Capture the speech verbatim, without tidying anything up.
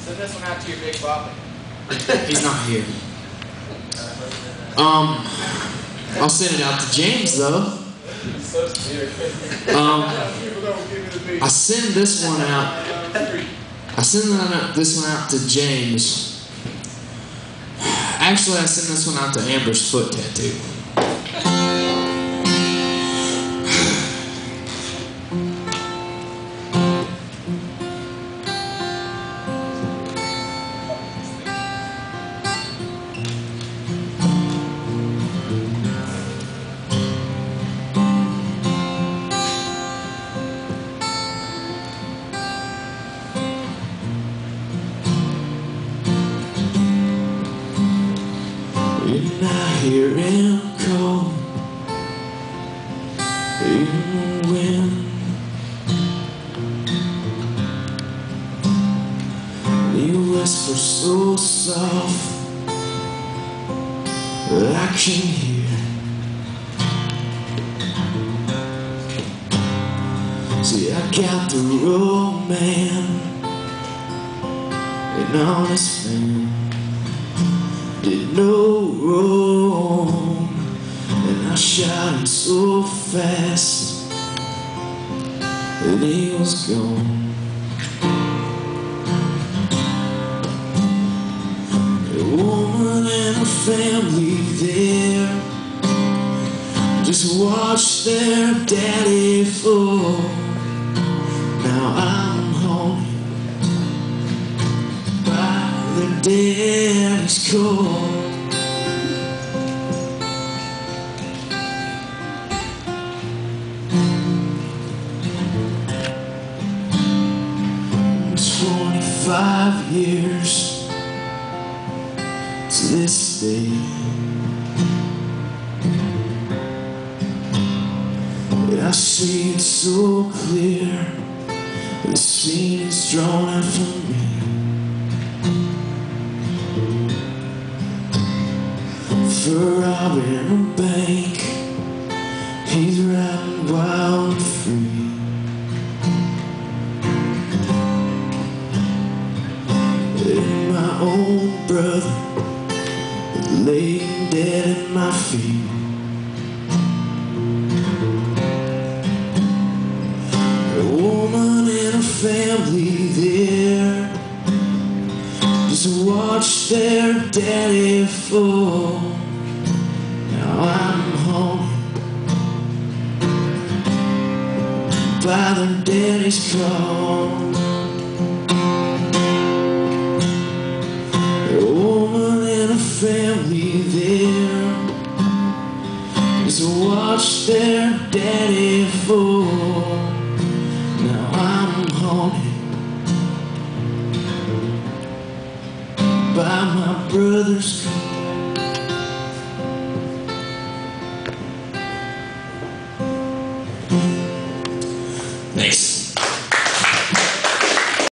Send this one out to your big Bobby. He's not here. Um, I'll send it out to James though. Um, I send this one out. I send this one out to James. Actually, I send this one out to Amber's foot tattoo. And I hear him call in the wind. He whispers so soft that I can hear. See, I got the road man, an honest man, did no wrong, and I shot him so fast that he was gone. A woman and her family there just watched their daddy fall. Now I'm home by their daddy's call. Twenty-five years to this day, and I see it so clear. The scene is drawn out for me. For robbing a bank, he's riding wild and free. And my own brother is laying dead at my feet. A woman and a family there just watch their daddy fall. Now I'm home by their daddy's call. A woman and a family there just watch their daddy fall. Now I'm haunted by my brother's call.